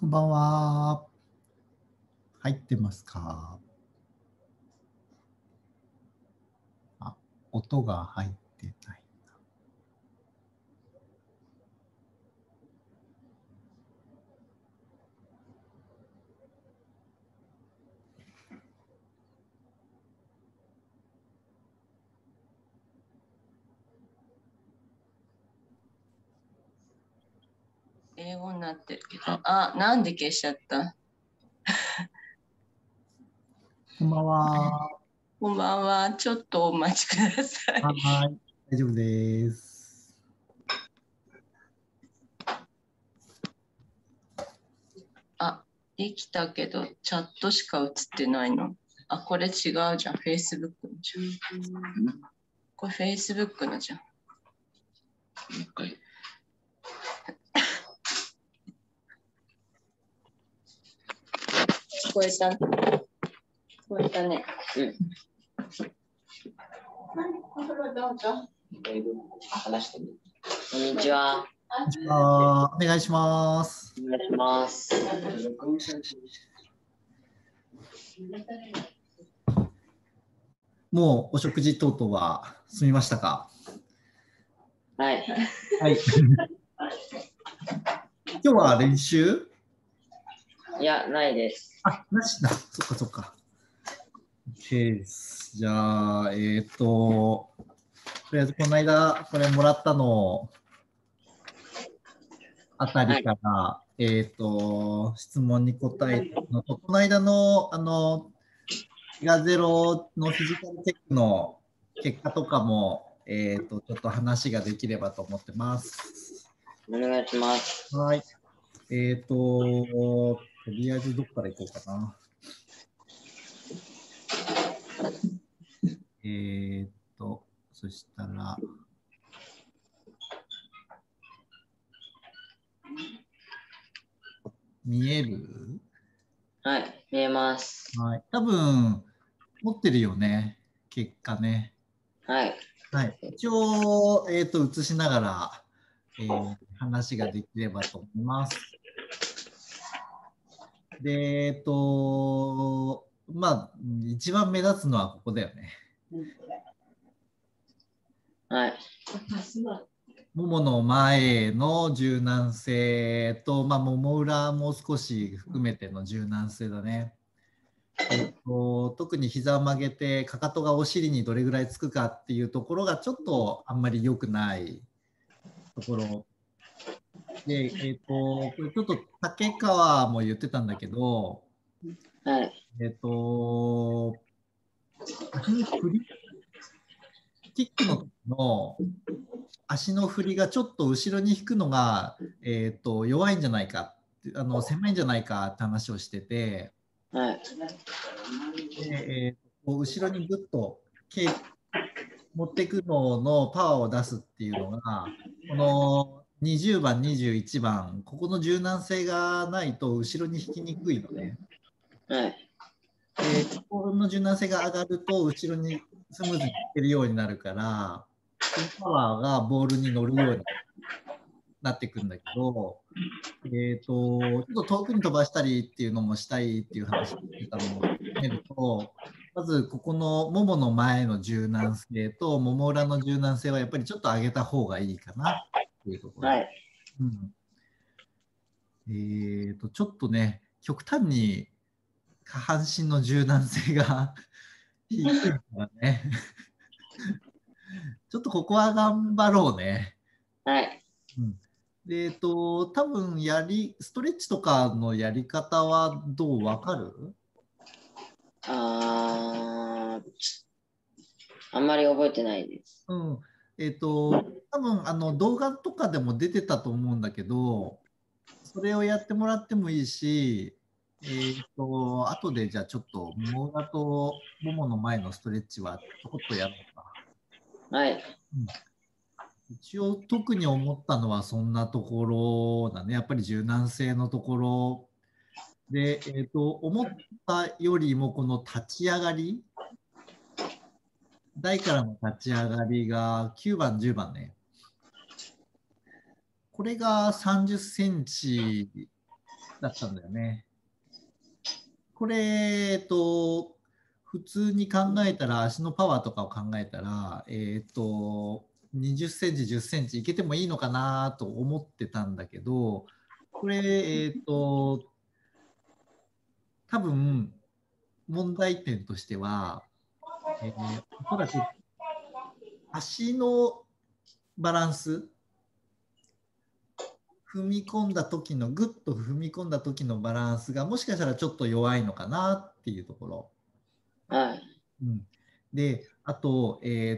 こんばんは。入ってますか？あ、音が入ってない。 英語になってるけど、なんで消しちゃった？ こんばんは。 こんばんは。ちょっとお待ちください。 はい、大丈夫です。 できたけど、チャットしか映ってないの。これ違うじゃん。Facebook のじゃん。これ Facebook のじゃん。聞こえた？聞こえたね。どうぞ。 話してみる。こんにちは。 お願いします。 お願いします。 もうお食事等々は済みましたか？ はい。 はい。今日は練習？ いや、ないです。 なしだ。そっかそっか。OK です。じゃあ、とりあえずこの間これもらったのあたりから、はい、質問に答えたのと、この間のがゼロのフィジカルチェックの結果とかも、ちょっと話ができればと思ってます。 お願いします。 はい。とりあえずどこからいこうかな。そしたら、見える？ はい、見えます。 はい。多分、持ってるよね、結果ね。 はい。 はい。一応、映しながら、話ができればと思います。で、まあ、一番目立つのはここだよね。 はい。 ももの前の柔軟性と、まあ、もも裏も少し含めての柔軟性だね。特に膝を曲げてかかとがお尻にどれぐらいつくかっていうところがちょっとあんまり良くないところで、これちょっと竹川も言ってたんだけど、 はい。 足の振り、キックの時の足の振りがちょっと後ろに引くのが、弱いんじゃないか、狭いんじゃないかって話をしてて、 はい。 で後ろにぐっと持っていくののパワーを出すっていうのが、この20番、21番、ここの柔軟性がないと後ろに引きにくいのね。 はい。 で、ここの柔軟性が上がると後ろにスムーズに引けるようになるから、そのパワーがボールに乗るようになっていくんだけど、ちょっと遠くに飛ばしたりっていうのもしたいっていう話をしてたのも含めると、まずここのももの前の柔軟性ともも裏の柔軟性はやっぱりちょっと上げた方がいいかなっていうところ。 はい。 うん、ちょっとね、極端に下半身の柔軟性が低いからね。ちょっとここは頑張ろうね。 はい。 うん、で、多分ストレッチとかのやり方はどうわかる？ あんまり覚えてないです。 うん。多分動画とかでも出てたと思うんだけど、それをやってもらってもいいし、後でじゃあちょっと、もも裏とももの前のストレッチはちょこっとやろうか。 はい。 うん、一応特に思ったのはそんなところだね。やっぱり柔軟性のところで、思ったよりもこの立ち上がり、台からの立ち上がりが9番、10番ね。これが30センチだったんだよね。これ、普通に考えたら、足のパワーとかを考えたら、20センチ、10センチいけてもいいのかなと思ってたんだけど、これ、多分問題点としては、おそらく足のバランス、踏み込んだ時の、ぐっと踏み込んだ時のバランスがもしかしたらちょっと弱いのかなっていうところ。 はい。 うん、で、あと、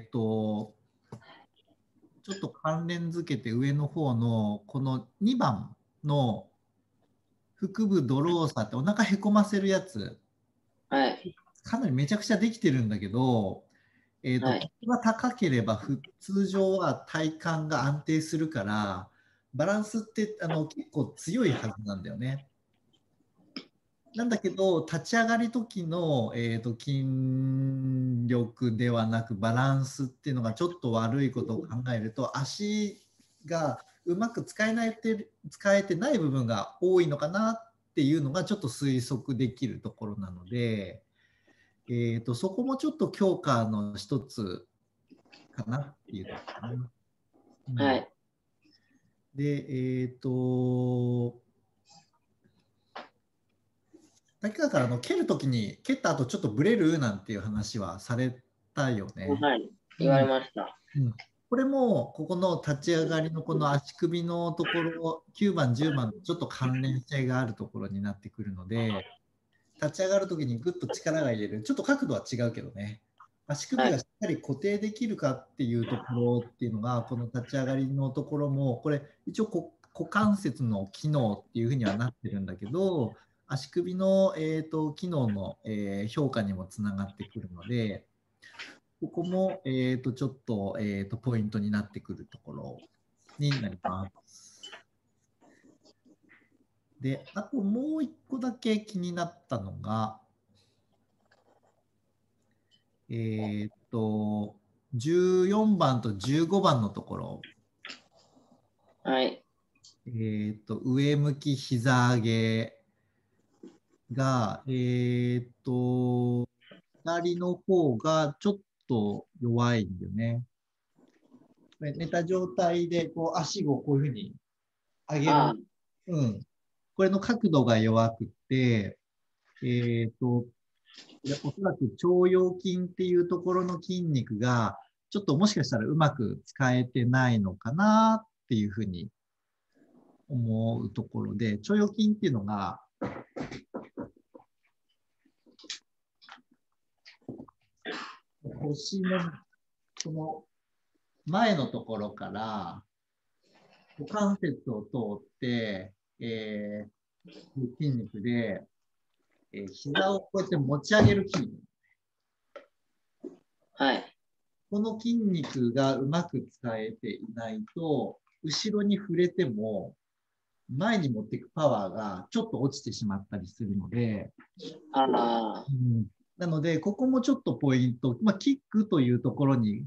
ちょっと関連づけて上の方のこの2番の腹部ドローサってお腹へこませるやつ、 はい。 かなりめちゃくちゃできてるんだけど、 はい。 ここが高ければ通常は体幹が安定するから、バランスって結構強いはずなんだよね。なんだけど、立ち上がり時の、筋力ではなくバランスっていうのがちょっと悪いことを考えると、足がうまく使えてない部分が多いのかなっていうのがちょっと推測できるところなので、そこもちょっと強化の一つかなっていうところかな。 はい。 で、竹川から蹴るときに蹴った後ちょっとブレるなんていう話はされたよね。 はい。言われました。 これもここの立ち上がりのこの足首のところ9番10番ちょっと関連性があるところになってくるので、立ち上がるときにぐっと力が入れる、ちょっと角度は違うけどね、足首がしっかり固定できるかっていうところっていうのが、この立ち上がりのところもこれ一応股関節の機能っていうふうにはなってるんだけど、足首の、機能の、評価にもつながってくるので、ここも、ちょっと、ポイントになってくるところになります。で、あともう一個だけ気になったのが、14番と15番のところ、 はい。 上向き膝上げが、左の方がちょっと弱いんだよね。寝た状態でこう足をこういうふうに上げる。これの角度が弱くて、おそらく腸腰筋っていうところの筋肉がちょっともしかしたらうまく使えてないのかなっていうふうに思うところで、腸腰筋っていうのが腰のその前のところから股関節を通って、筋肉で、膝をこうやって持ち上げる筋肉。 はい。 この筋肉がうまく使えていないと、後ろに触れても前に持っていくパワーがちょっと落ちてしまったりするので、なので、ここもちょっとポイント、キックというところに、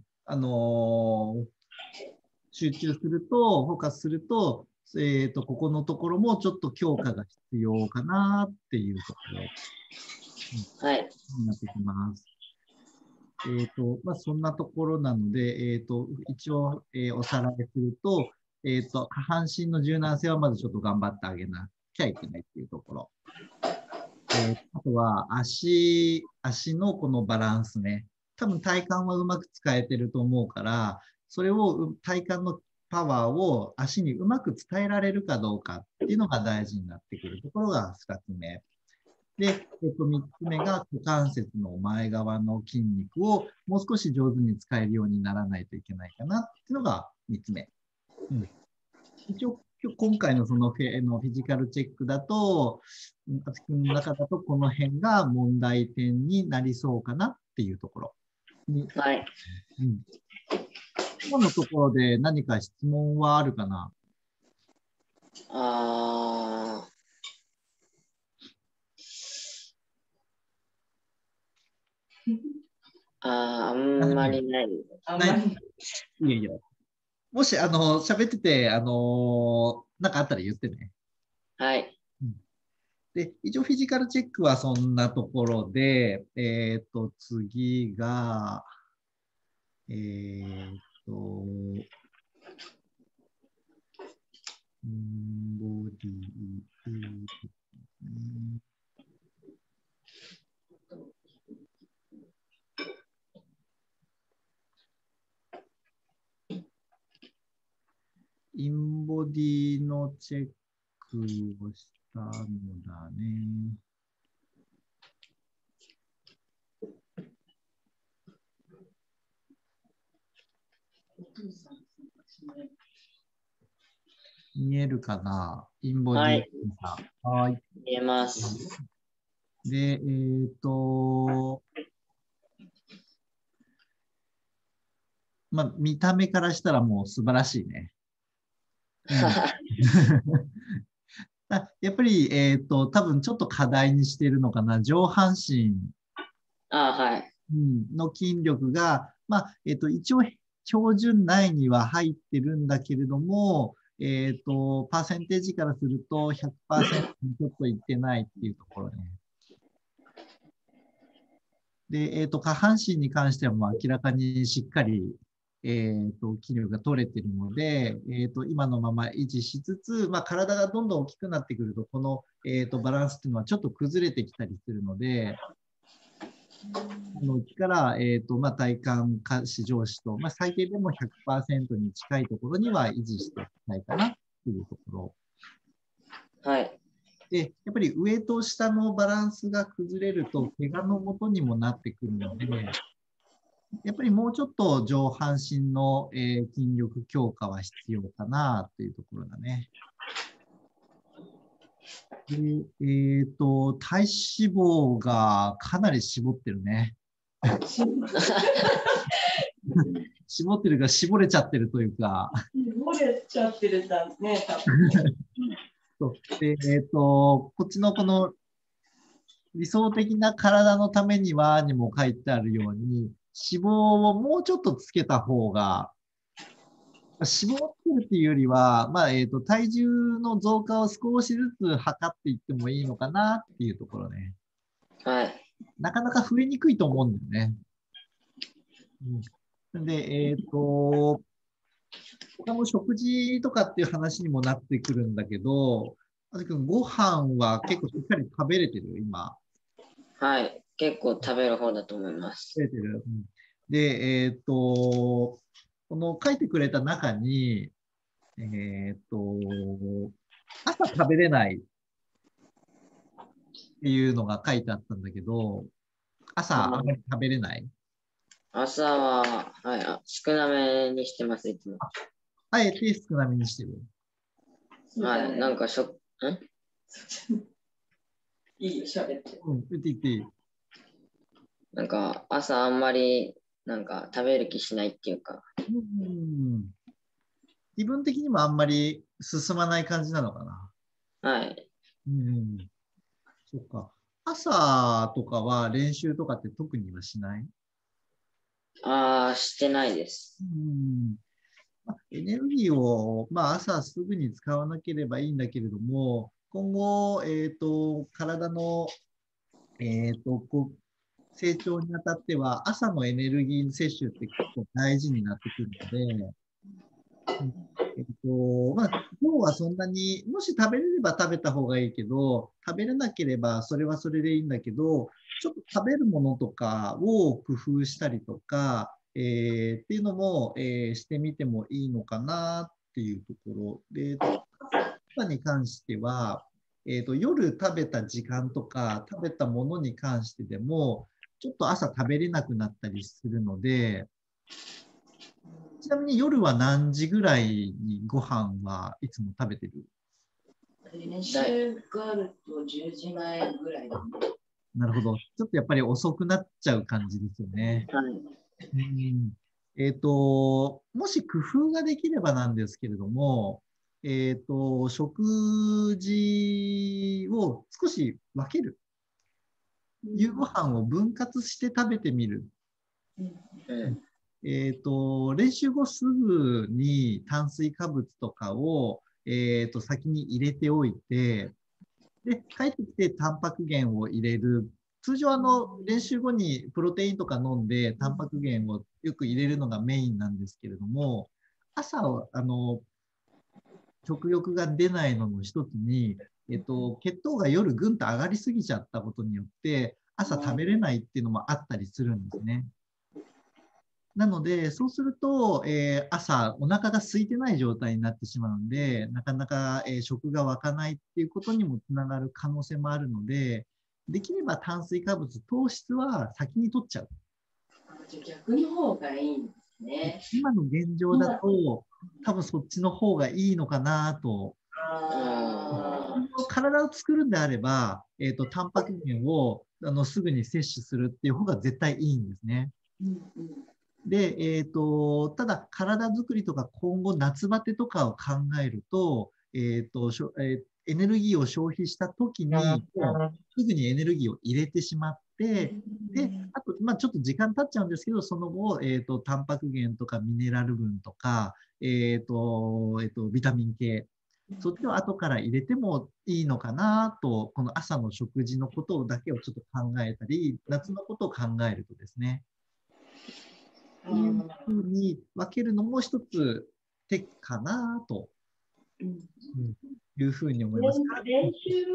集中すると、フォーカスすると、ここのところもちょっと強化が必要かなっていうところになってきます。そんなところなので、一応、おさらいすると、下半身の柔軟性はまずちょっと頑張ってあげなきゃいけないっていうところ。あとは足のこのバランスね。多分体幹はうまく使えてると思うから、それを体幹のパワーを足にうまく伝えられるかどうかっていうのが大事になってくるところが2つ目。で、3つ目が股関節の前側の筋肉をもう少し上手に使えるようにならないといけないかなっていうのが3つ目。一応今回のそのフィジカルチェックだと、あつきの中だとこの辺が問題点になりそうかなっていうところに。 はい。 今のところで何か質問はあるかな？ あんまりない。 いやいや。もし、喋ってて、なんかあったら言ってね。 はい。 で、一応フィジカルチェックはそんなところで、次が、インボディ、インボディのチェックをしたのだね。見えるかな、インボディ。 はい。 はい。 見えます。 で、まあ、見た目からしたらもう素晴らしいね。やっぱり、多分ちょっと課題にしているのかな、上半身はい。 の筋力が、まあ、一応、標準内には入ってるんだけれども、パーセンテージからすると100%にちょっといってないっていうところね。で、下半身に関してはもう明らかにしっかり、筋力が取れているので、今のまま維持しつつ、まあ、体がどんどん大きくなってくると、この、バランスっていうのはちょっと崩れてきたりするので、のうちから、まあ、体幹、下肢、上肢と、まあ、最低でも 100% に近いところには維持していきたいかなというところ。 はい。 で、やっぱり上と下のバランスが崩れると、怪我のもとにもなってくるので、やっぱりもうちょっと上半身の、筋力強化は必要かなというところだね。で、体脂肪がかなり絞ってるね。絞ってるが絞れちゃってるというか。 絞れちゃってるんだね、多分。 で、こっちのこの理想的な体のためにはにも書いてあるように、脂肪をもうちょっとつけた方が、脂肪をつけるっていうよりは、まあ、体重の増加を少しずつ測っていってもいいのかなっていうところね。 はい。 なかなか増えにくいと思うんだよね。で、他の食事とかっていう話にもなってくるんだけど、あずくん、ご飯は結構しっかり食べれてる今。 はい。結構食べる方だと思います。 食べれてる。で、この書いてくれた中に、朝食べれないっていうのが書いてあったんだけど、朝あんまり食べれない。 朝は、はい、少なめにしてます、いつも。 あえて少なめにしてる。 はい、なんかいいよ、喋って。 言って言っていい。 なんか朝あんまりなんか食べる気しないっていうか。 気分的にもあんまり進まない感じなのかな。 はい。 そっか。朝とかは練習とかって特にはしない？ してないです。 エネルギーを、まあ、朝すぐに使わなければいいんだけれども、今後、体の、成長にあたっては、朝のエネルギー摂取って結構大事になってくるので、まあ、今日はそんなに、もし食べれれば食べた方がいいけど、食べれなければそれはそれでいいんだけど、ちょっと食べるものとかを工夫したりとか、っていうのも、してみてもいいのかなっていうところで、朝に関しては、夜食べた時間とか食べたものに関してでも、ちょっと朝食べれなくなったりするので、ちなみに夜は何時ぐらいにご飯はいつも食べてる？ 練習があると10時前ぐらいだね。 なるほど。ちょっとやっぱり遅くなっちゃう感じですよね。 はい。 もし工夫ができればなんですけれども、食事を少し分ける。夕ご飯を分割して食べてみる。練習後すぐに炭水化物とかを、先に入れておいて、 で、帰ってきてタンパク源を入れる。通常練習後にプロテインとか飲んでタンパク源をよく入れるのがメインなんですけれども、朝食欲が出ないのの一つに、血糖が夜ぐんと上がりすぎちゃったことによって朝食べれないっていうのもあったりするんですね。なので、そうすると、朝お腹が空いてない状態になってしまうので、なかなか、食が湧かないっていうことにもつながる可能性もあるので、できれば炭水化物、糖質は先に取っちゃう。 じゃあ逆の方がいいんですね。 今の現状だと、多分そっちの方がいいのかなと。体を作るんであれば、タンパク源をすぐに摂取するっていう方が絶対いいんですね。で、ただ体作りとか今後夏バテとかを考えると、エネルギーを消費した時にすぐにエネルギーを入れてしまって、で、あと、ちょっと時間経っちゃうんですけど、その後、タンパク源とかミネラル分とか、ビタミン系、そっちを後から入れてもいいのかなと、この朝の食事のことだけをちょっと考えたり、夏のことを考えるとですね、いうふうに分けるのも一つ手かなと、いうふうに思います。 練習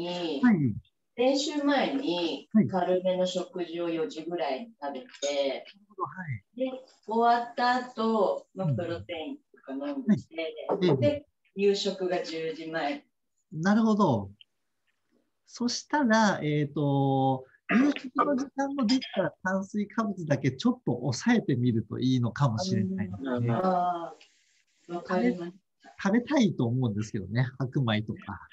前に軽めの食事を4時ぐらいに食べて、で終わった後、プロテインとか飲んで、で夕食が10時前。 なるほど。そしたら、夕食の時間のできた炭水化物だけちょっと抑えてみるといいのかもしれないですね。 わかりました。 食べたいと思うんですけどね、白米とか。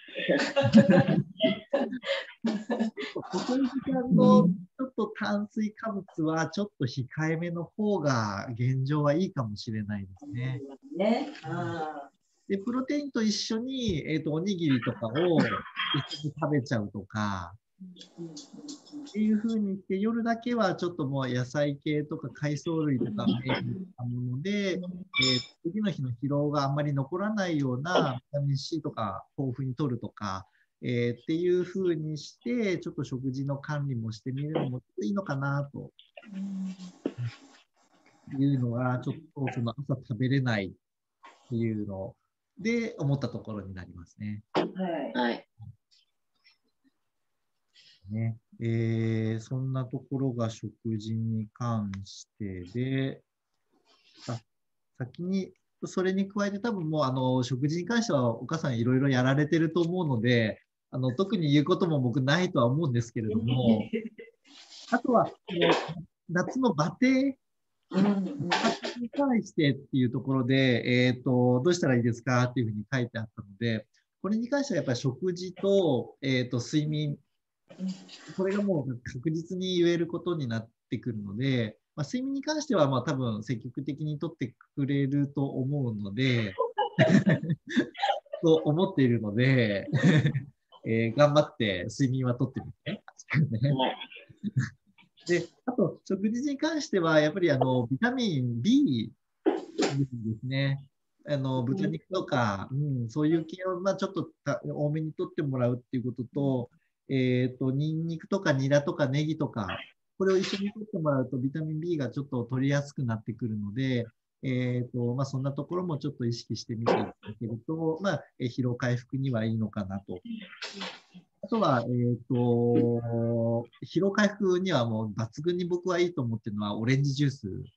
この時間のちょっと炭水化物はちょっと控えめの方が現状はいいかもしれないですね。で、プロテインと一緒に、おにぎりとかを一緒に食べちゃうとか、っていう風にして、夜だけはちょっともう野菜系とか海藻類とかメインなもので、次の日の疲労があんまり残らないようなビタミン C とか豊富に摂るとか、っていう風にして、ちょっと食事の管理もしてみるのもいいのかなというのが、ちょっとその朝食べれないっていうので思ったところになりますね。 はい。 ね、そんなところが食事に関してで、先にそれに加えて多分もう食事に関してはお母さんいろいろやられてると思うので、特に言うことも僕ないとは思うんですけれども、あとは夏のバテに対してっていうところで、どうしたらいいですかっていうふうに書いてあったので、これに関してはやっぱり食事と、睡眠、これがもう確実に言えることになってくるので、睡眠に関しては多分積極的にとってくれると思うので、と思っているので、頑張って睡眠はとってみて。で、あと、食事に関しては、やっぱりビタミン B ですね。豚肉とか、そういう系をちょっと多めにとってもらうっていうことと、ニンニクとかニラとかネギとか、これを一緒にとってもらうとビタミン B がちょっと取りやすくなってくるので、そんなところもちょっと意識してみていただけると、疲労回復にはいいのかなと。あとは、疲労回復にはもう抜群に僕はいいと思ってるのはオレンジジュース。 よ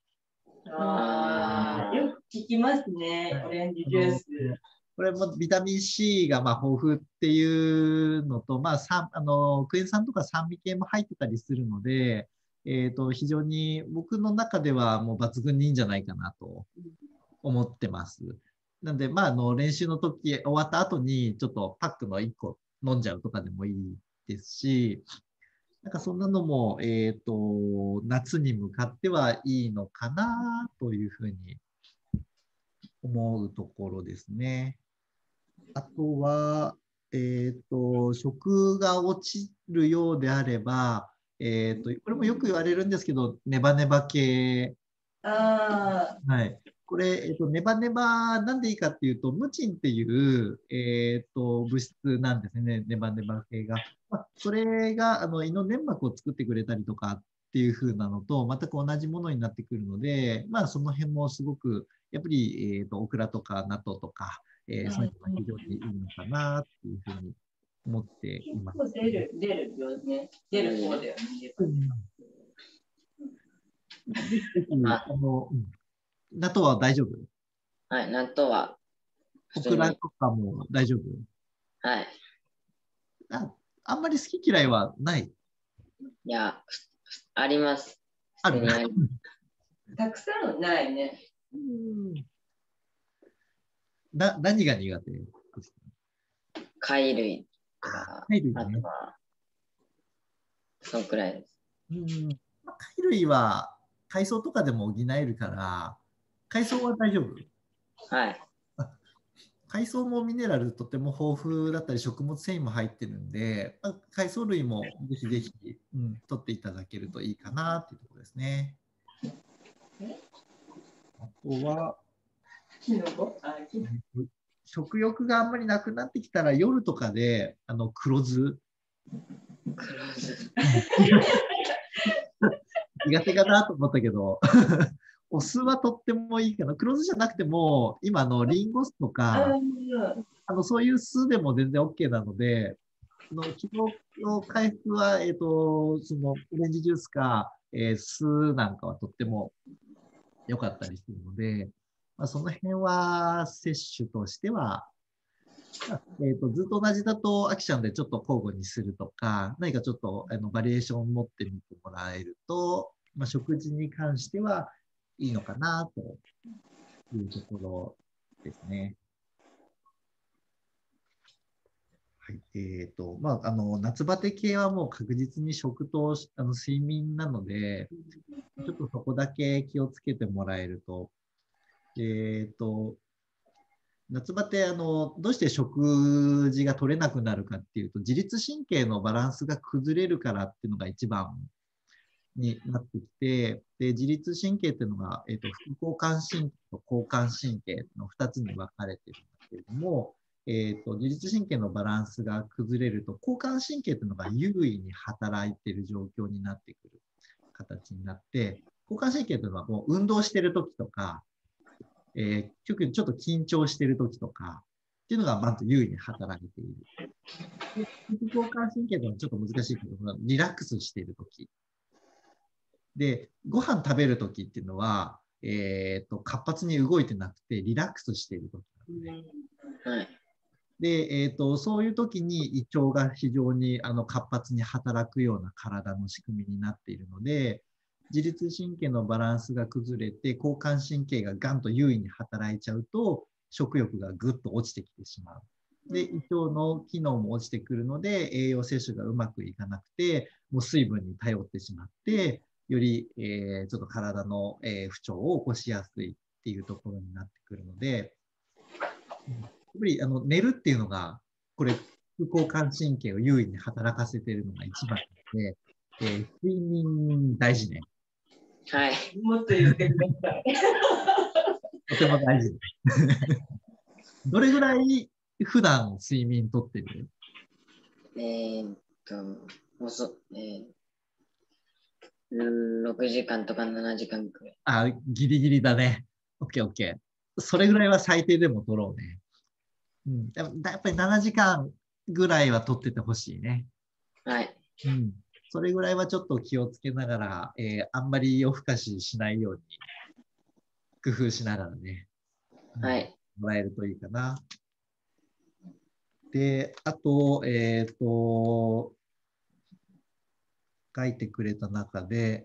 く聞きますね、オレンジジュース。 これもビタミン C が豊富っていうのと、クエン酸とか酸味系も入ってたりするので、非常に僕の中ではもう抜群にいいんじゃないかなと思ってます。なんで、練習の時終わった後にちょっとパックの1個飲んじゃうとかでもいいですし、なんかそんなのも、夏に向かってはいいのかなというふうに思うところですね。あとは、食が落ちるようであれば、これもよく言われるんですけど、ネバネバ系。はい。 これ、ネバネバなんでいいかっていうと、ムチンっていう、物質なんですね、ネバネバ系が。それが胃の粘膜を作ってくれたりとかっていう風なのと、全く同じものになってくるので、その辺もすごく、やっぱり、オクラとか納豆とか、そういうのが非常にいいのかなっていうふうに思っています。 出るよね。出る方だよね。 納豆は大丈夫？ はい、納豆はオクラとかも大丈夫？ はい。 あんまり好き嫌いはない？ いや、あります。 ある。 たくさんないね。 何が苦手ですか？ 貝類とか、 貝類ね。 あとは、そのくらいです。 貝類は海藻とかでも補えるから、海藻は大丈夫？ はい。 海藻もミネラルとても豊富だったり食物繊維も入ってるんで、海藻類もぜひぜひ、取っていただけるといいかなっていうところですね。あとは、食欲があんまりなくなってきたら夜とかで黒酢。苦手かなと思ったけどお酢はとってもいいかな。黒酢じゃなくても今リンゴ酢とかそういう酢でも全然 OK なので、昨日の回復は、そのオレンジジュースか、酢なんかはとっても良かったりするので、その辺は摂取としては、ずっと同じだと飽きちゃうんでちょっと交互にするとか、何かちょっとバリエーションを持ってみてもらえると、食事に関してはいいのかなというところですね。はい、夏バテ系はもう確実に食と睡眠なので、ちょっとそこだけ気をつけてもらえると。夏バテどうして食事が取れなくなるかっていうと、自律神経のバランスが崩れるからっていうのが一番になってきて、で自律神経っていうのが、副交感神経と交感神経の2つに分かれてるんだけれども、自律神経のバランスが崩れると、交感神経っていうのが優位に働いている状況になってくる形になって、交感神経というのはもう運動してる時とか、特にちょっと緊張してる時とかっていうのがまず優位に働いている。副交感神経というのはちょっと難しいけど、リラックスしている時。で、ご飯食べる時っていうのは、活発に動いてなくてリラックスしている時なのね。 はい。 で、そういう時に胃腸が非常に活発に働くような体の仕組みになっているので、自律神経のバランスが崩れて、交感神経がガンと優位に働いちゃうと、食欲がぐっと落ちてきてしまう。で、胃腸の機能も落ちてくるので、栄養摂取がうまくいかなくて、もう水分に頼ってしまって、より、ちょっと体の、不調を起こしやすいっていうところになってくるので、やっぱり寝るっていうのが、これ、副交感神経を優位に働かせているのが一番で、睡眠大事ね。 はい。もっと言ってください。 とても大事。どれぐらい普段睡眠とってる？ 6時間とか7時間くらい。 あ、ギリギリだね。OK、OK。それぐらいは最低でも取ろうね。やっぱり7時間ぐらいは取っててほしいね。 はい。 それぐらいはちょっと気をつけながら、あんまり夜更かししないように工夫しながらね、 はい。 もらえるといいかな。で、あと、書いてくれた中で、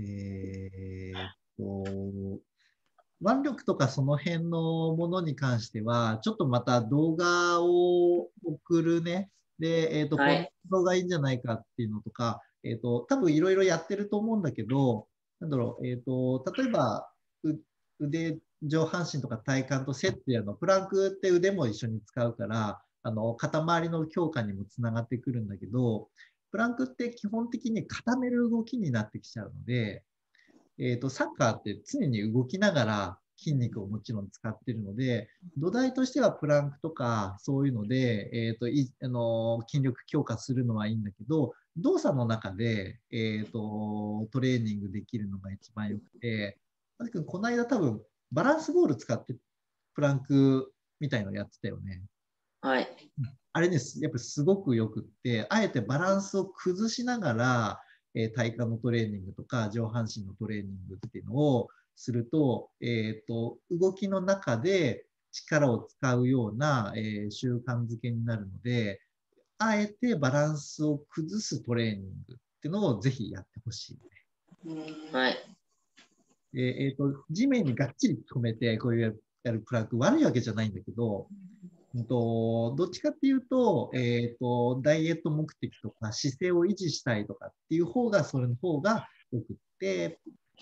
腕力とかその辺のものに関しては、ちょっとまた動画を送るね。で、この動画いいんじゃないかっていうのとか、多分いろいろやってると思うんだけど、なんだろう、例えば、腕、上半身とか体幹とセットやプランクって腕も一緒に使うから、肩周りの強化にもつながってくるんだけど、プランクって基本的に固める動きになってきちゃうので、サッカーって常に動きながら筋肉をもちろん使っているので、土台としてはプランクとかそういうので、筋力強化するのはいいんだけど、動作の中で、トレーニングできるのが一番よくて、まずくん、この間多分バランスボール使ってプランクみたいのやってたよね。 はい。 あれね、やっぱりすごくよくって、あえてバランスを崩しながら、体幹のトレーニングとか上半身のトレーニングっていうのをすると、動きの中で力を使うような、習慣づけになるので、あえてバランスを崩すトレーニングっていうのをぜひやってほしい、 はい。 地面にがっちり止めてこういうやるプランク悪いわけじゃないんだけど、どっちかっていうと、ダイエット目的とか姿勢を維持したいとかっていう方が、それの方がよくって、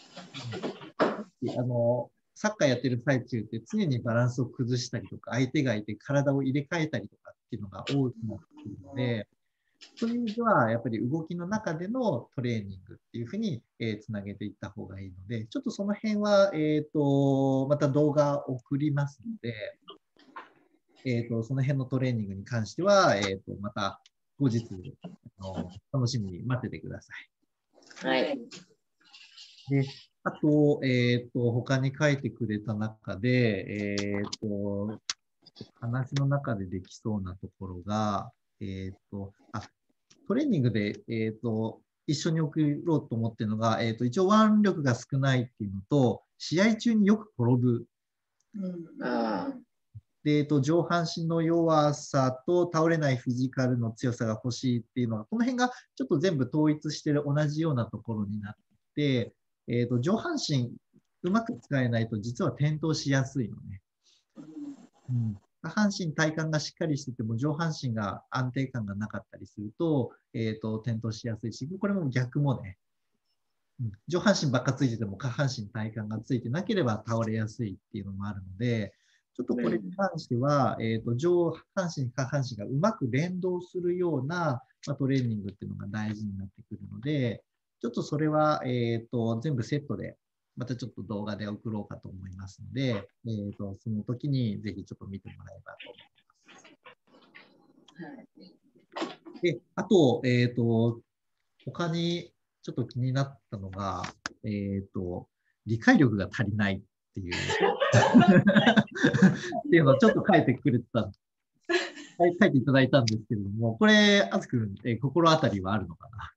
サッカーやってる最中って常にバランスを崩したりとか、相手がいて体を入れ替えたりとかっていうのが多くなってくるので、そういう意味では、やっぱり動きの中でのトレーニングっていうふうにつなげていった方がいいので、ちょっとその辺は、また動画を送りますので、その辺のトレーニングに関しては、また後日楽しみに待っててください。はい。 で、あと、他に書いてくれた中で、話の中でできそうなところが、トレーニングで、一緒に送ろうと思っているのが、一応腕力が少ないっていうのと、試合中によく転ぶ。で、上半身の弱さと倒れないフィジカルの強さが欲しいっていうのが、この辺がちょっと全部統一してる同じようなところになって、上半身うまく使えないと実は転倒しやすいのね。下半身体幹がしっかりしてても上半身が安定感がなかったりすると、転倒しやすいし、これも逆もね、上半身ばっかついてても下半身体幹がついてなければ倒れやすいっていうのもあるので、ちょっとこれに関しては、上半身、下半身がうまく連動するような、トレーニングっていうのが大事になってくるので、ちょっとそれは、全部セットで、またちょっと動画で送ろうかと思いますので、その時にぜひちょっと見てもらえばと思います。で、あと、他にちょっと気になったのが、理解力が足りないっていうっていうのをちょっと書いてくれた、書いていただいたんですけれども、これ、あずくん、心当たりはあるのかな？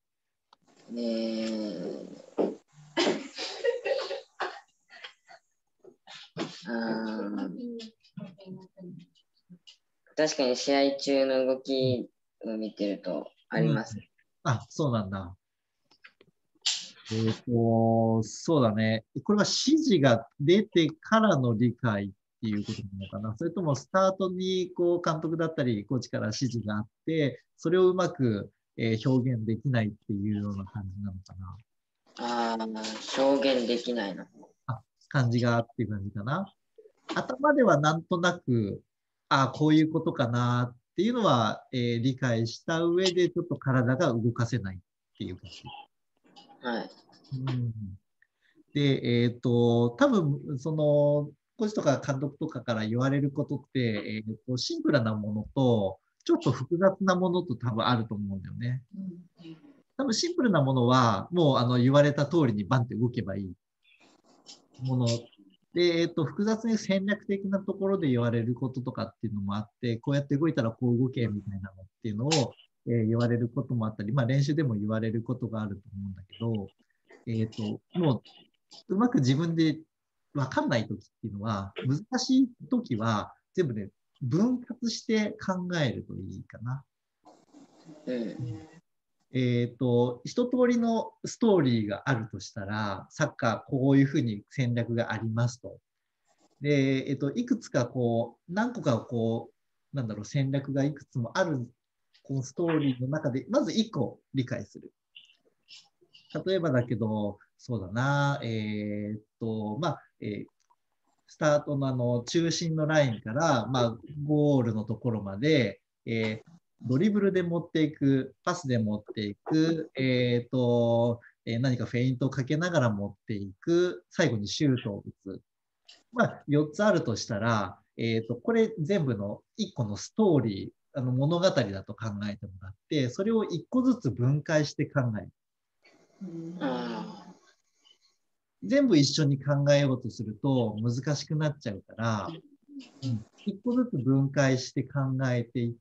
確かに試合中の動きを見てるとありますね。 あ、そうなんだ。そうだね。これは指示が出てからの理解っていうことなのかな。それともスタートにこう監督だったりコーチから指示があって、それをうまく表現できないっていうような感じなのかな。 表現できないの。 感じがっていう感じかな。頭ではなんとなく、こういうことかなっていうのは、理解した上でちょっと体が動かせないっていう感じ。 はい。 で、多分、その、コーチとか監督とかから言われることって、シンプルなものと、ちょっと複雑なものと多分あると思うんだよね。多分シンプルなものは、もう言われた通りにバンって動けばいいもの。で、複雑に戦略的なところで言われることとかっていうのもあって、こうやって動いたらこう動けみたいなのっていうのを、言われることもあったり、練習でも言われることがあると思うんだけど、もうまく自分で分かんないときっていうのは、難しいときは全部ね、分割して考えるといいかな。一通りのストーリーがあるとしたら、サッカーこういうふうに戦略がありますと。で、いくつかこう、何個かこう、戦略がいくつもあるこのストーリーの中で、まず1個理解する。例えばだけど、そうだな、スタートの中心のラインから、ゴールのところまで、ドリブルで持っていく、パスで持っていく、何かフェイントをかけながら持っていく、最後にシュートを打つ。 まあ、4つあるとしたら、これ全部の1個のストーリー、物語だと考えてもらって、それを1個ずつ分解して考える。全部一緒に考えようとすると難しくなっちゃうから、1個ずつ分解して考えていって、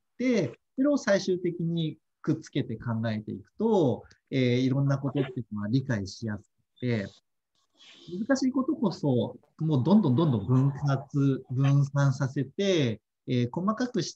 それを最終的にくっつけて考えていくと、いろんなことっていうのは理解しやすくて、難しいことこそ、もうどんどんどんどん分散させて、細かくして、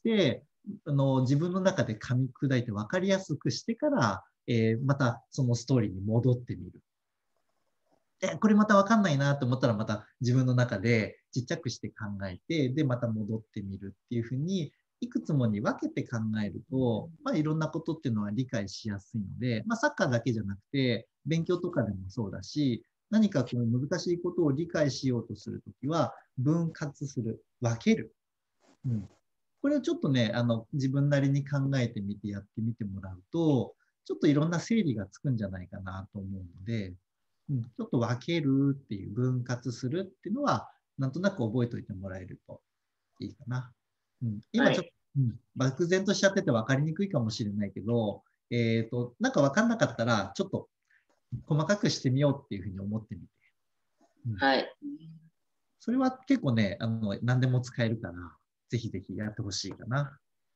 自分の中で噛み砕いて分かりやすくしてから、またそのストーリーに戻ってみる。これまた分かんないなと思ったらまた自分の中でちっちゃくして考えて、で、また戻ってみるっていうふうに、いくつもに分けて考えると、まあ、いろんなことっていうのは理解しやすいので、まあ、サッカーだけじゃなくて、勉強とかでもそうだし、何かこう難しいことを理解しようとするときは、分割する、分ける。これをちょっとね、自分なりに考えてみてやってみてもらうと、ちょっといろんな整理がつくんじゃないかなと思うので、ちょっと分けるっていう、分割するっていうのは、なんとなく覚えておいてもらえるといいかな。今ちょっと、漠然としちゃってて分かりにくいかもしれないけど、なんか分かんなかったら、ちょっと細かくしてみようっていうふうに思ってみて。 はい。 それは結構ね、何でも使えるから、ぜひぜひやってほしいかな。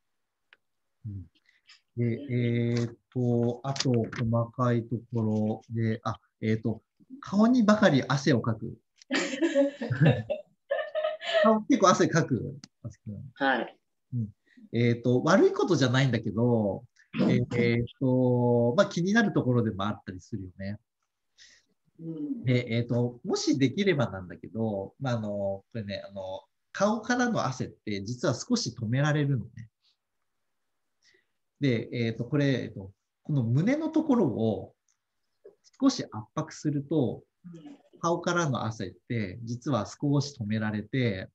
で、あと、細かいところで、顔にばかり汗をかく。顔結構汗かく。 はい。 悪いことじゃないんだけど、まあ、気になるところでもあったりするよね。で、もしできればなんだけど、まあ、これね、顔からの汗って実は少し止められるのね。で、これ、この胸のところを少し圧迫すると、顔からの汗って実は少し止められて、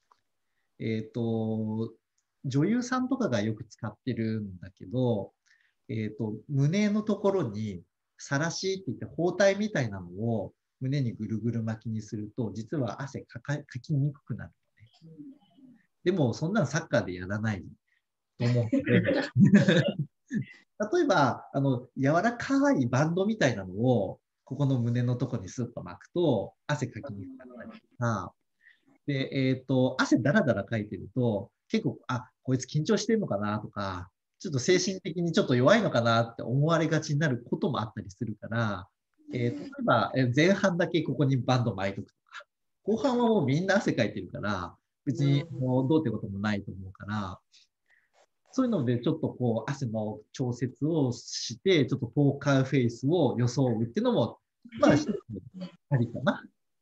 女優さんとかがよく使ってるんだけど、胸のところにさらしって言って包帯みたいなのを胸にぐるぐる巻きにすると、実は汗かきにくくなるのね。でも、そんなのサッカーでやらないと思うので、例えば、柔らかいバンドみたいなのを、ここの胸のところにスッと巻くと、汗かきにくかったりとか、で、汗だらだらかいてると、結構、こいつ緊張してるのかなとか、ちょっと精神的にちょっと弱いのかなって思われがちになることもあったりするから、例えば、前半だけここにバンド巻いとくとか、後半はもうみんな汗かいてるから、別にもうどうってこともないと思うから、そういうのでちょっとこう汗の調節をして、ちょっとポーカーフェイスを装うっていうのも、まあ、一つありかな。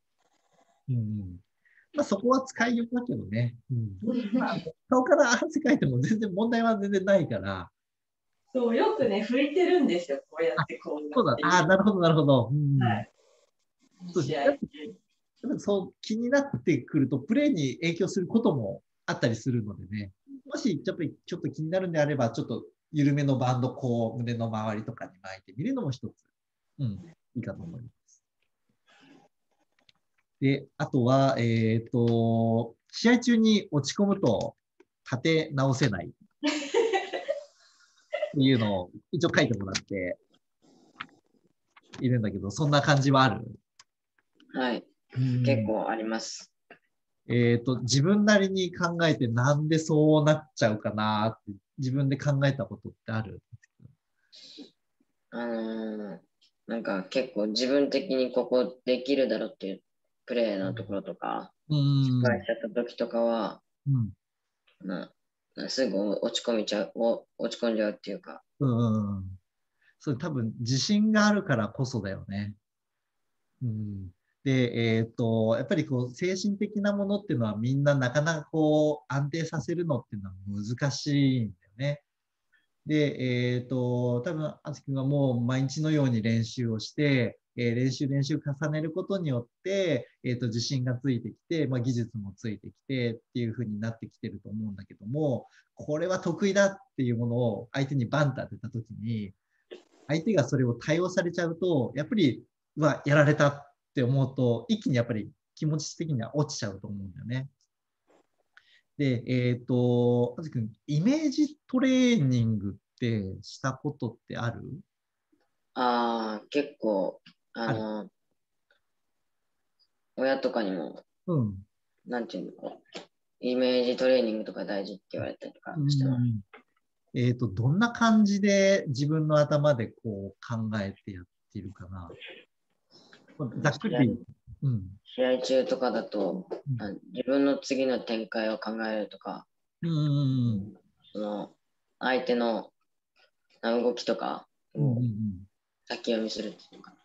まあ、そこは使いようだけどね。まあ、顔から汗かいても全然問題は全然ないから。 そう、よくね、拭いてるんですよ、こうやってこうそうだ。なるほど、なるほど。 はい。 そう試合そう気になってくると、プレーに影響することもあったりするのでね。もし、やっぱりちょっと気になるんであれば、ちょっと緩めのバンド、こう、胸の周りとかに巻いてみるのも一つ、いいかと思います。で、あとは、試合中に落ち込むと立て直せないっていうのを一応書いてもらっているんだけど、そんな感じはある？ はい。結構あります。 自分なりに考えてなんでそうなっちゃうかなって自分で考えたことってある？ なんか結構自分的にここできるだろうっていうプレーのところとか、失敗しちゃった時とかは、すぐ落ち込んじゃうっていうか。 それ多分自信があるからこそだよね。で、やっぱりこう精神的なものっていうのはみんななかなかこう安定させるのっていうのは難しいんだよね。で、多分、あつき君はもう毎日のように練習をして、練習重ねることによって、自信がついてきて、まあ、技術もついてきてっていう風になってきてると思うんだけども、これは得意だっていうものを相手にバンと当てたときに、相手がそれを対応されちゃうと、やっぱり、やられたって思うと、一気にやっぱり気持ち的には落ちちゃうと思うんだよね。で、あずきくん、イメージトレーニングってしたことってある？ 結構、親とかにも、 うん。 なんていうの、イメージトレーニングとか大事って言われたりとかしてます。 どんな感じで自分の頭でこう考えてやっているかな。ざっくり。 試合中とかだと、自分の次の展開を考えるとか、その相手の動きとかを先読みするとか、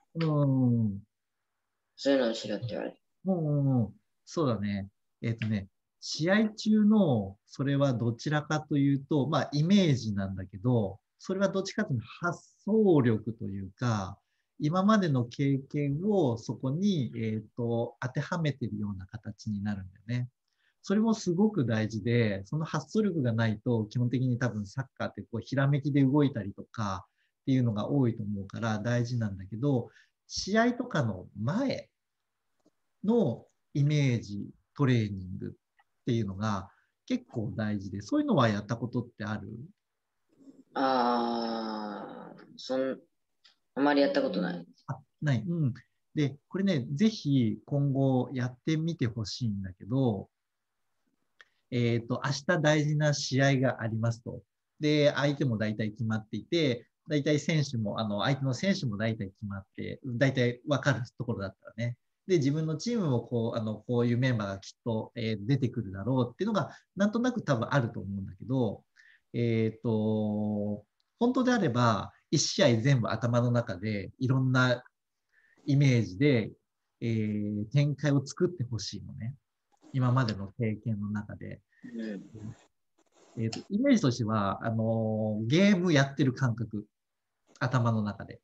そういうのをしろって言われて。 そうだね。試合中のそれはどちらかというと、まあイメージなんだけど、それはどっちかというと発想力というか、今までの経験をそこに、当てはめているような形になるんだよね。それもすごく大事で、その発想力がないと、基本的に多分サッカーってこうひらめきで動いたりとかっていうのが多いと思うから大事なんだけど、試合とかの前のイメージトレーニングっていうのが結構大事で、そういうのはやったことってある？ あまりやったことない。 ない。で、これね、ぜひ今後やってみてほしいんだけど、明日大事な試合がありますと。で、相手も大体決まっていて、大体選手も、相手の選手も大体決まって、大体わかるところだったらね。で、自分のチームもこういうメンバーがきっと、出てくるだろうっていうのが、なんとなく多分あると思うんだけど、本当であれば、一試合全部頭の中でいろんなイメージで、展開を作ってほしいのね。今までの経験の中で。イメージとしては、ゲームやってる感覚。頭の中で。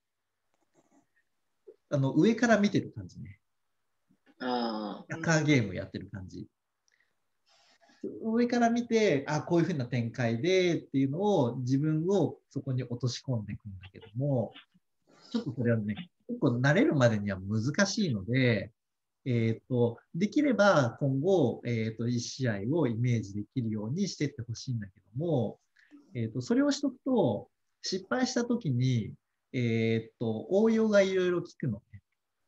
上から見てる感じね。サッカーゲームやってる感じ。上から見て、こういうふうな展開でっていうのを自分をそこに落とし込んでいくんだけども、ちょっとそれはね、結構慣れるまでには難しいので、できれば今後、1試合をイメージできるようにしていってほしいんだけども、それをしとくと、失敗したときに、応用がいろいろ効くのね。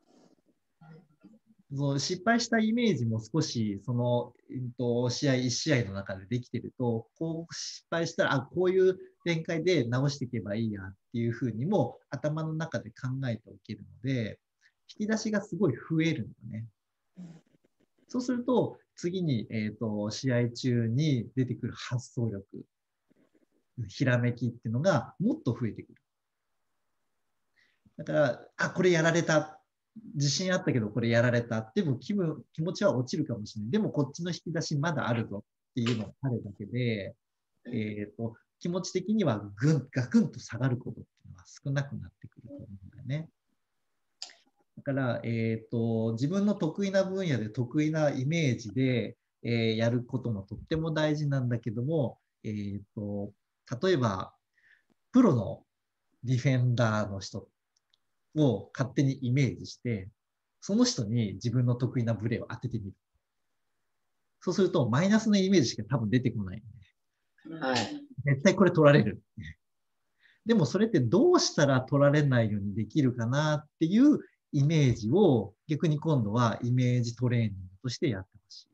その失敗したイメージも少し、その、試合、1試合の中でできてると、こう失敗したら、こういう展開で直していけばいいやっていうふうにも頭の中で考えておけるので、引き出しがすごい増えるのね。そうすると、次に、試合中に出てくる発想力、ひらめきっていうのがもっと増えてくる。だから、これやられた。自信あったけどこれやられた。でも気持ちは落ちるかもしれない。でもこっちの引き出しまだあるぞっていうのがあるだけで、気持ち的にはガクンと下がることっていうのは少なくなってくると思うんだよね。だから、自分の得意な分野で得意なイメージで、やることもとっても大事なんだけども、例えば、プロのディフェンダーの人を勝手にイメージして、その人に自分の得意なプレーを当ててみる。そうすると、マイナスのイメージしか多分出てこないよね。 はい。 絶対これ取られる。でもそれってどうしたら取られないようにできるかなっていうイメージを逆に今度はイメージトレーニングとしてやってほし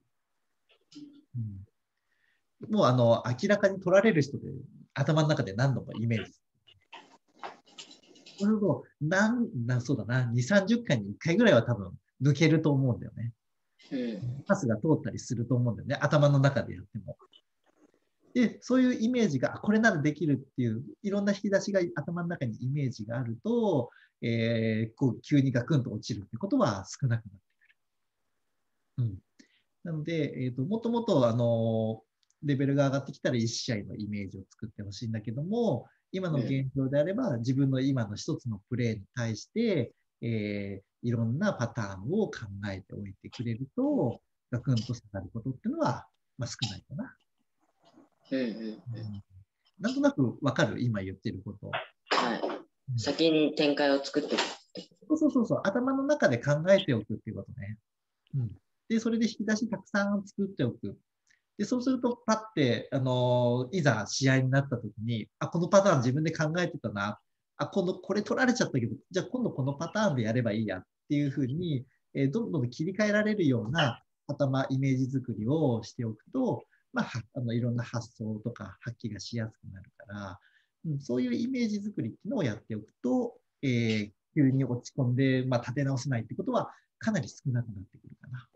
い。もう明らかに取られる人で頭の中で何度もイメージする。これをそうだな、2、30回に1回ぐらいは多分抜けると思うんだよね。パスが通ったりすると思うんだよね。頭の中でやっても。で、そういうイメージが、これならできるっていう、いろんな引き出しが頭の中にイメージがあると、こう急にガクンと落ちるってことは少なくなってくる。なので、もともとレベルが上がってきたら1試合のイメージを作ってほしいんだけども、今の現状であれば、自分の今の一つのプレーに対して、いろんなパターンを考えておいてくれると、ガクンと下がることっていうのは、少ないかな。なんとなくわかる？今言ってること。 はい。先に展開を作っておく。 そう。頭の中で考えておくっていうことね。 で、それで引き出したくさん作っておく。で、そうすると、パッて、いざ試合になった時に、あ、このパターン自分で考えてたな。あ、今度これ取られちゃったけど、じゃあ今度このパターンでやればいいやっていうふうに、どんどん切り替えられるような頭、イメージ作りをしておくと、まあ、いろんな発想とか発揮がしやすくなるから、そういうイメージ作りっていうのをやっておくと、急に落ち込んで、まあ、立て直せないってことはかなり少なくなってくるかな。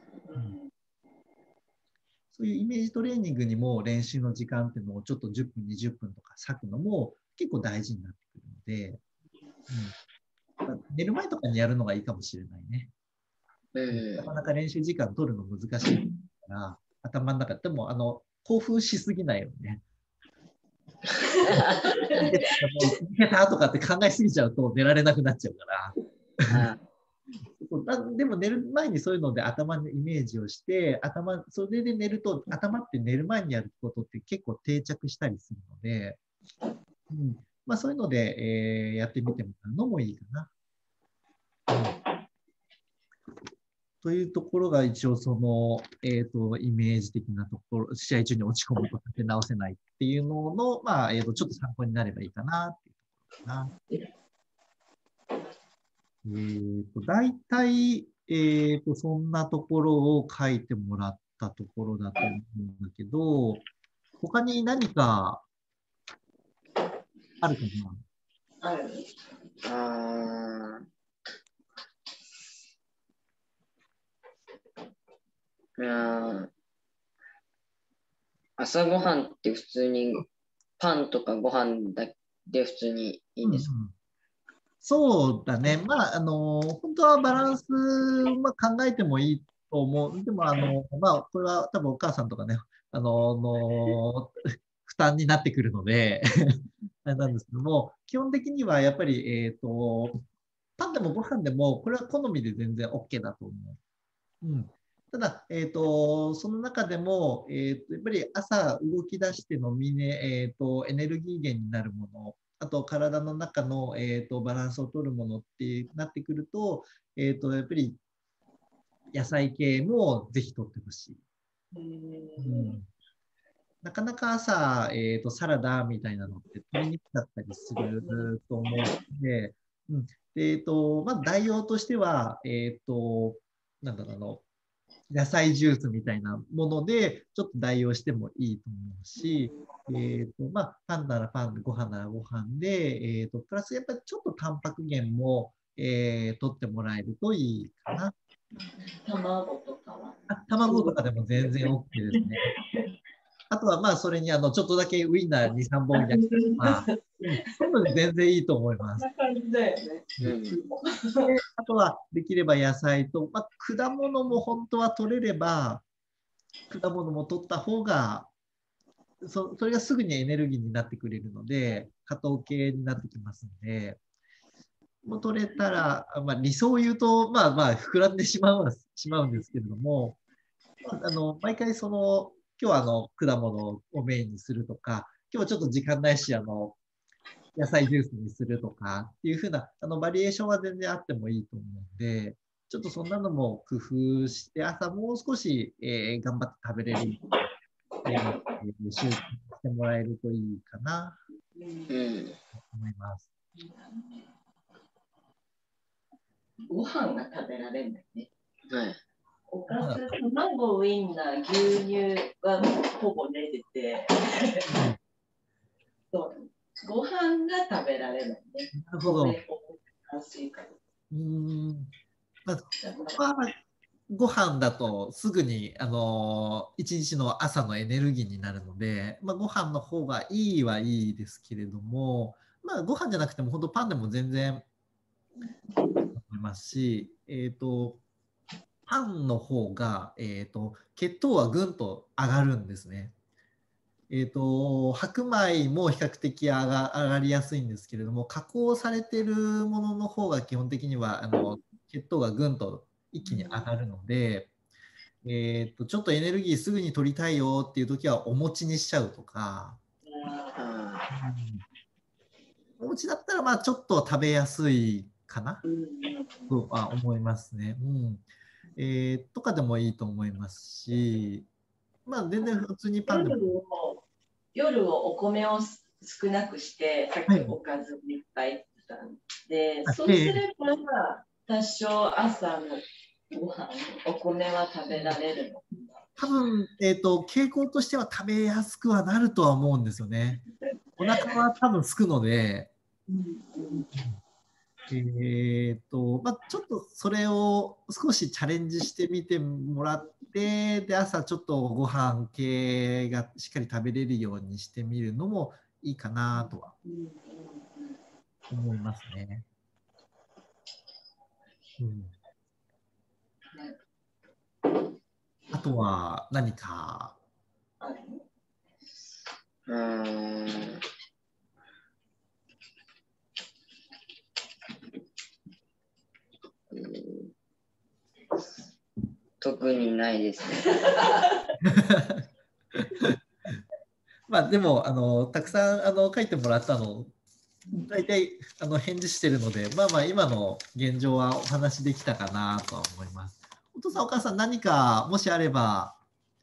そういうイメージトレーニングにも練習の時間っていうのをちょっと10分、20分とか割くのも結構大事になってくるので、寝る前とかにやるのがいいかもしれないね。なかなか練習時間取るの難しいから、頭の中でも興奮しすぎないよね。いけたとかって考えすぎちゃうと寝られなくなっちゃうから。でも寝る前にそういうので頭のイメージをして、それで寝ると、頭って寝る前にやることって結構定着したりするので、まあ、そういうので、やってみてもらうのもいいかな。というところが一応その、イメージ的なところ、試合中に落ち込むと立て直せないっていうのの、まあちょっと参考になればいいかなっていうところかな。大体、そんなところを書いてもらったところだと思うんだけど、他に何かあるかな？ ある？ 朝ごはんって普通にパンとかご飯だけで普通にいいんですか？ そうだね。まあ、本当はバランス、まあ、考えてもいいと思う。でも、まあ、これは多分お母さんとかね、負担になってくるのであれなんですけども、基本的にはやっぱり、パンでもご飯でも、これは好みで全然 OK だと思う。ただ、その中でも、やっぱり朝動き出してのエネルギー源になるもの、あと体の中の、バランスを取るものってなってくると、やっぱり野菜系もぜひ取ってほしい。なかなか朝、サラダみたいなのって取りにくかったりすると思うので、でまあ、代用としては、なんだろう、野菜ジュースみたいなもので、ちょっと代用してもいいと思うし、まあ、パンならパンで、ご飯ならご飯で、プラスやっぱりちょっとタンパク源も、取ってもらえるといいかな。 卵とかは？ 卵とかでも全然 OK ですね。あとはまあそれにちょっとだけウインナー2、3本焼くとか、そういうの全然いいと思います。 そんな感じだよね。 であとはできれば野菜と、まあ、果物も本当は取れれば、果物も取った方がそれがすぐにエネルギーになってくれるので、果糖系になってきますので、もう取れたら、まあ、理想を言うと、まあまあ膨らんでしまうんですけれども、毎回今日は果物をメインにするとか、今日はちょっと時間ないし、野菜ジュースにするとかっていうふうな、バリエーションは全然あってもいいと思うので、ちょっとそんなのも工夫して、朝もう少し、頑張って食べれる、習慣してもらえるといいかな、と思います。 ご飯が食べられるんだよね。 はい。 おかず、卵、ウインナー、牛乳はほぼ出てて、ご飯が食べられないね。 なるほど。ご飯だとすぐに一日の朝のエネルギーになるので、まあ、ご飯の方がいいはいいですけれども、まあ、ご飯じゃなくても本当パンでも全然思いますし、パンの方が、血糖はぐんと上がるんですね。白米も比較的上がりやすいんですけれども、加工されているものの方が基本的には血糖がぐんと一気に上がるので、ちょっとエネルギーすぐに取りたいよっていう時はお餅にしちゃうとか、お餅だったらまあちょっと食べやすいかなとは思いますね。 とかでもいいと思いますし、まあ、全然普通にパンでも。 夜をお米を少なくして、さっきおかずいっぱい言ってたんで、そうすれば、多少朝のご飯、お米は食べられるの。 多分、傾向としては食べやすくはなるとは思うんですよね。お腹は多分空くので、まあ、ちょっとそれを少しチャレンジしてみてもらって、で、朝ちょっとご飯系がしっかり食べれるようにしてみるのもいいかなとは思いますね。あとは何か。 特にないですね。 まあでもたくさん書いてもらったの大体返事してるので、まあまあ今の現状はお話できたかなとは思います。お父さんお母さん何かもしあれば。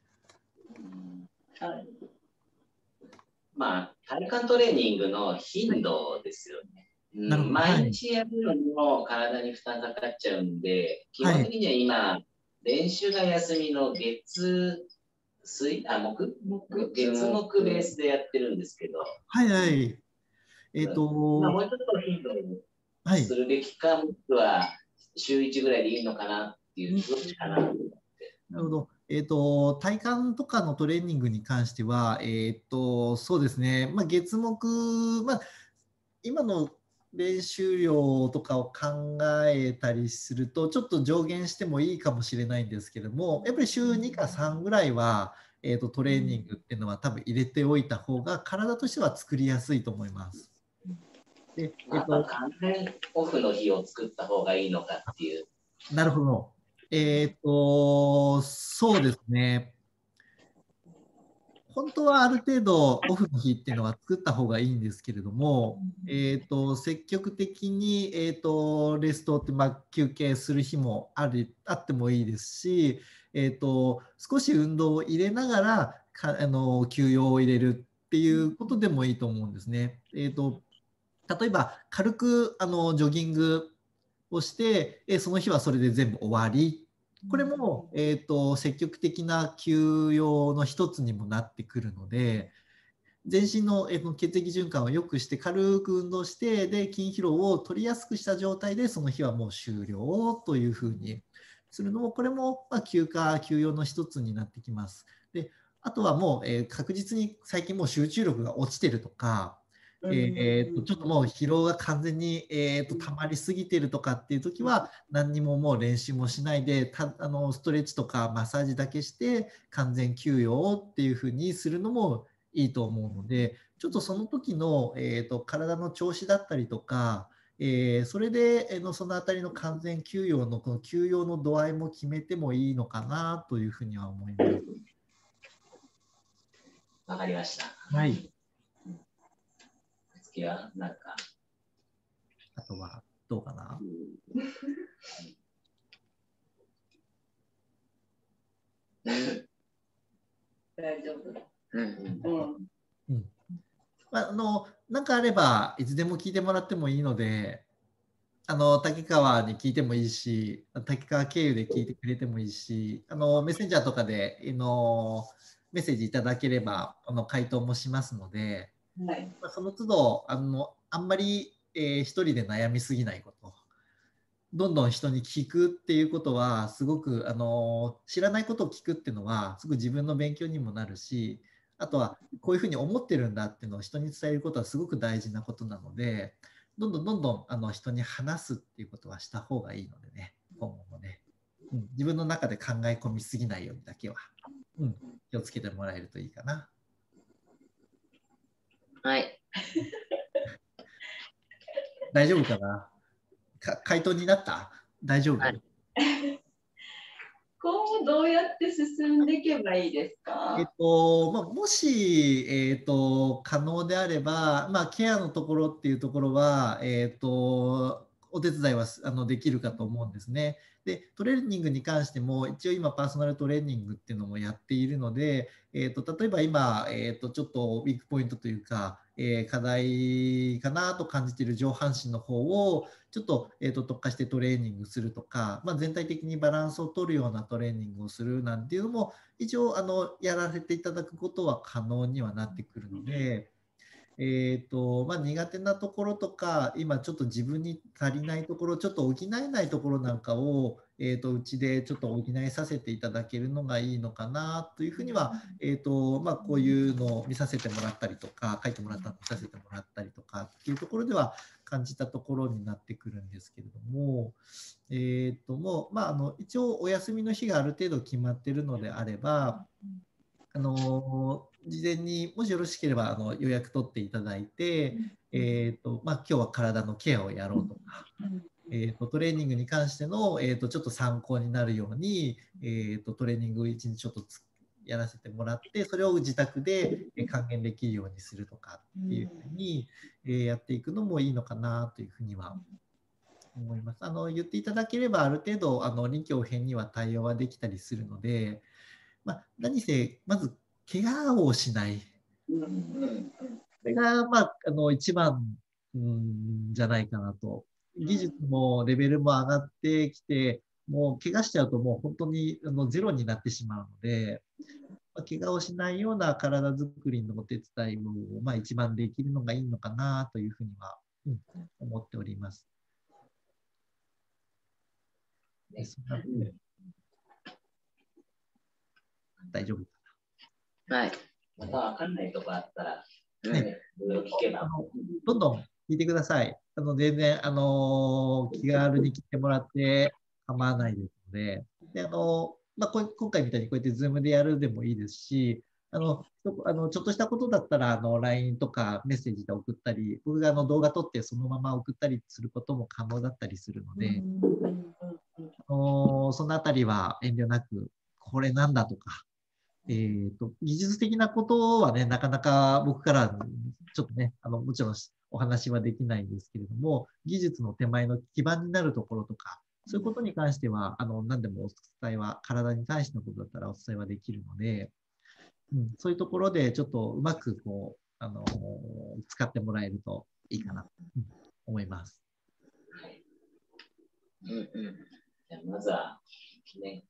まあ体幹トレーニングの頻度ですよね。毎日やるのにも体に負担かかっちゃうんで、基本的には今、練習が休みの月木ベースでやってるんですけど、 はいはい。 もうちょっと頻度にするべきか、もしくは週1ぐらいでいいのかなっていう、どっちかなと思って。 なるほど。体幹とかのトレーニングに関しては、そうですね、まあ、月木、まあ、今の練習量とかを考えたりすると、ちょっと上限してもいいかもしれないんですけども、やっぱり週2か3ぐらいは、トレーニングっていうのは多分入れておいた方が、体としては作りやすいと思います。 で完全オフの日を作った方がいいのかっていう。 なるほど。そうですね。本当はある程度オフの日っていうのは作った方がいいんですけれども、積極的に、レストって、まあ、休憩する日もあってもいいですし、少し運動を入れながら休養を入れるっていうことでもいいと思うんですね。例えば軽くジョギングをして、その日はそれで全部終わり。これも、積極的な休養の一つにもなってくるので、全身の、血液循環を良くして軽く運動してで筋疲労を取りやすくした状態でその日はもう終了というふうにするのもこれも、まあ、休養の一つになってきます。であとはもう、確実に最近もう集中力が落ちてるとか、ちょっともう疲労が完全に、溜まりすぎてるとかっていう時は何にももう練習もしないでストレッチとかマッサージだけして完全休養っていうふうにするのもいいと思うので、ちょっとその時の、体の調子だったりとか、それで、そのあたりの完全休養のこの休養の度合いも決めてもいいのかなというふうには思います。 わかりました。 はい。 次は何か。 あとはどうかな。 大丈夫。 なんかあればいつでも聞いてもらってもいいので、竹川に聞いてもいいし、竹川経由で聞いてくれてもいいし、メッセンジャーとかでメッセージいただければ回答もしますので、 はい、 その都度あんまり、一人で悩みすぎないこと、どんどん人に聞くっていうことはすごく知らないことを聞くっていうのはすごく自分の勉強にもなるし、あとはこういうふうに思ってるんだっていうのを人に伝えることはすごく大事なことなので、どんどん人に話すっていうことはした方がいいのでね、今後もね、自分の中で考え込みすぎないようにだけは、気をつけてもらえるといいかな。 はい。 大丈夫かな。回答になった？大丈夫？はい、 今後どうやって進んでいけばいいですか？ もし、可能であれば、ケアのところっていうところは、 お手伝いはできるかと思うんですね。で、トレーニングに関しても、一応今、パーソナルトレーニングっていうのもやっているので、例えば今、ちょっとウィークポイントというか、課題かなと感じている上半身の方を、ちょっと、特化してトレーニングするとか、全体的にバランスを取るようなトレーニングをするなんていうのも、一応やらせていただくことは可能にはなってくるので、苦手なところとか、今ちょっと自分に足りないところ、ちょっと補えないところなんかを、うちでちょっと補いさせていただけるのがいいのかなというふうには、こういうのを見させてもらったりとか、書いてもらったのを見させてもらったりとかっていうところでは感じたところになってくるんですけれども、一応お休みの日がある程度決まっているのであれば、事前にもしよろしければ予約取っていただいて、今日は体のケアをやろうとか、トレーニングに関しての、ちょっと参考になるように、トレーニングを1日ちょっとやらせてもらって、それを自宅で還元できるようにするとかっていうふうにやっていくのもいいのかなというふうには思います。言っていただければある程度臨機応変には対応はできたりするので、何せまず怪我をしない。それが一番じゃないかなと。技術もレベルも上がってきて、もう怪我しちゃうともう本当にゼロになってしまうので、怪我をしないような体づくりのお手伝いを一番できるのがいいのかなというふうには思っております。大丈夫かな。はい。 また分かんないとこあったら、 いろいろ聞けば。どんどん聞いてください。全然気軽に聞いてもらって構わないですので、今回みたいにこうやって Zoom でやるでもいいですし、ちょっとしたことだったらLINE とかメッセージで送ったり、僕が動画撮ってそのまま送ったりすることも可能だったりするので、そのあたりは遠慮なく、これなんだとか、技術的なことはね、なかなか僕からちょっとね、もちろんお話はできないんですけれども、技術の手前の基盤になるところとか、そういうことに関しては、何でもお伝えは、体に対してのことだったらお伝えはできるので、そういうところでちょっとうまくこう、使ってもらえるといいかなと思います。 はい。じゃあまずは、ね、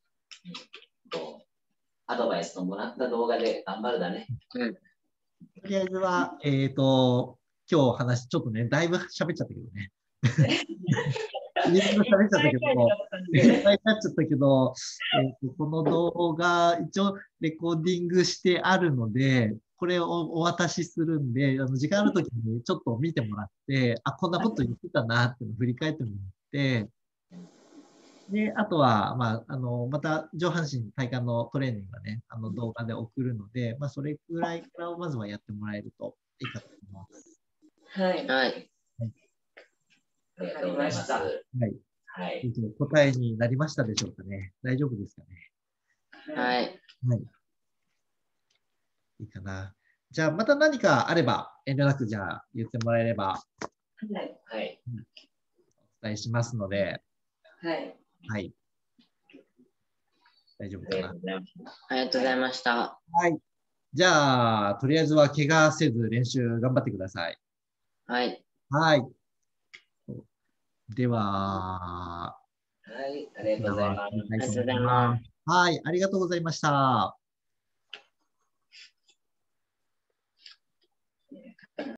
アドバイスのもらった動画で頑張るだね。 とりあえずは、今日ちょっとね、だいぶ喋っちゃったけどね。喋っちゃったけど、いっぱいになっちゃったけど、この動画、一応レコーディングしてあるので、これをお渡しするんで、時間あるときにちょっと見てもらって、こんなこと言ってたなっていうのを振り返ってもらって、で、あとは、また上半身体幹のトレーニングはね、動画で送るので、それぐらいからまずはやってもらえるといいかと思います。 はい。 はい。 ありがとうございます。はい。 はい。答えになりましたでしょうかね。大丈夫ですかね。 はい。 はい。いいかな。じゃあ、また何かあれば、遠慮なくじゃあ言ってもらえれば、 はい。 お伝えしますので、 はい。 はい。大丈夫かな。 ありがとうございました。 はい。じゃあ、とりあえずは怪我せず練習頑張ってください。 はい。 はい。では、 はい、ありがとうございます。 はい、ありがとうございました。